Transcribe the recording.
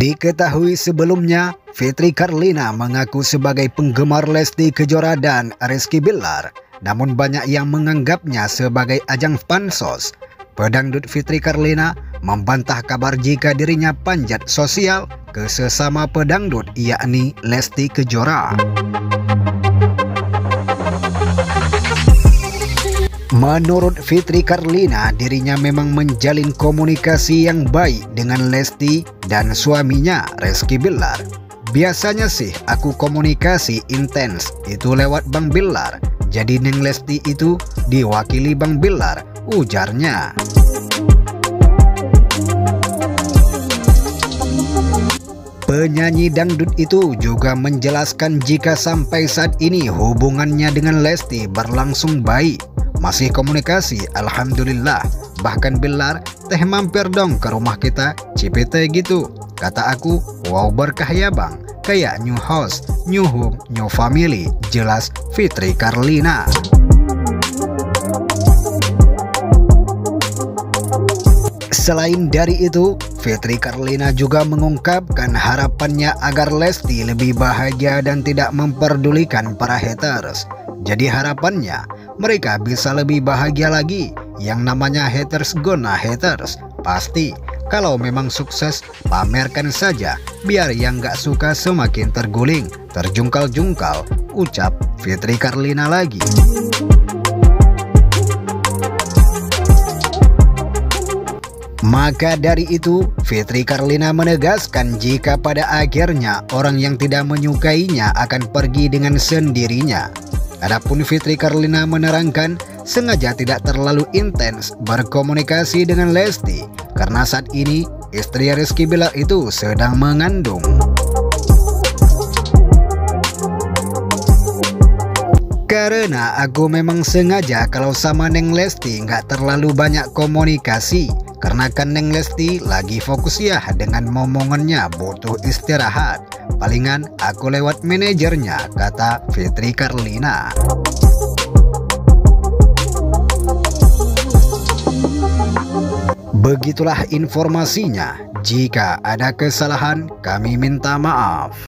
Diketahui sebelumnya, Fitri Carlina mengaku sebagai penggemar Lesti Kejora dan Rizky Bilar, namun banyak yang menganggapnya sebagai ajang pansos. Pedangdut Fitri Carlina membantah kabar jika dirinya panjat sosial ke sesama pedangdut, yakni Lesti Kejora. Menurut Fitri Carlina, dirinya memang menjalin komunikasi yang baik dengan Lesti dan suaminya Rizky Bilar. Biasanya sih aku komunikasi intens itu lewat Bang Bilar, jadi Neng Lesti itu diwakili Bang Bilar, ujarnya. Penyanyi dangdut itu juga menjelaskan jika sampai saat ini hubungannya dengan Lesti berlangsung baik. Masih komunikasi, alhamdulillah. Bahkan Bilar, teh mampir dong ke rumah kita, Cipete gitu. Kata aku, wow berkah ya bang, kayak new house, new home, new family. Jelas Fitri Carlina. Selain dari itu, Fitri Carlina juga mengungkapkan harapannya agar Lesti lebih bahagia dan tidak memperdulikan para haters. Jadi harapannya, mereka bisa lebih bahagia lagi. Yang namanya haters gonna haters. Pasti, kalau memang sukses, pamerkan saja. Biar yang gak suka semakin terguling, terjungkal-jungkal. Ucap Fitri Carlina lagi. Maka dari itu, Fitri Carlina menegaskan jika pada akhirnya orang yang tidak menyukainya akan pergi dengan sendirinya. Adapun Fitri Carlina menerangkan sengaja tidak terlalu intens berkomunikasi dengan Lesti karena saat ini istri Rizky Bilar itu sedang mengandung. Karena aku memang sengaja kalau sama Neng Lesti nggak terlalu banyak komunikasi, karena kan Neng Lesti lagi fokus ya dengan momongannya, butuh istirahat. Palingan aku lewat manajernya, kata Fitri Carlina. Begitulah informasinya. Jika ada kesalahan, kami minta maaf.